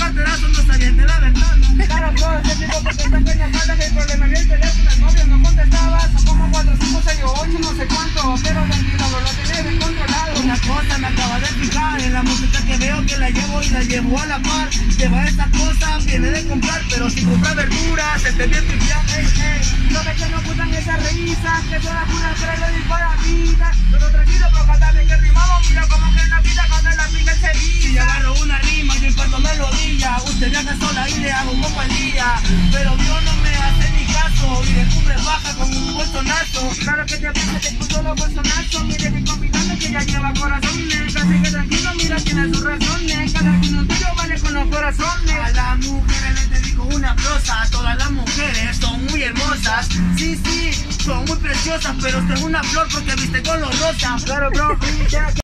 carterazo no está bien de la verdad. Claro, bro, ese tipo porque está en caña falta que el problema había el teléfono, el novio no contestaba, son como 4, 5, 6 o 8, no sé cuánto, pero tranquilo, bro, lo tienes bien controlado. Una cosa me acaba de fijar en la música que veo que la llevo y la llevo a la par. Lleva esta cosa, viene de comprar, pero si compra verduras, se te viene ya. No ves que no gustan esas risas, que son las puras tres y para vida. Pero tranquilo, pero cantarle que rimamos, mira como que en la vida cuando la pica el Sevilla. Si yo agarro una rima, yo imparto melodía. Usted viaja sola y le hago un poco al día. Pero Dios no me hace ni caso y de cumbre baja con un bolsonazo. Claro que te piensa, te puso los bolsonazos, mire que combinando que ya lleva corazones. Así que tranquilo, mira, tiene sus razones. Cada uno tuyo vale con los corazones. A las mujeres les dedico una prosa. Todas las mujeres son muy hermosas. Sí, sí, son muy preciosas, pero usted es una flor porque viste color rosa. Claro, bro,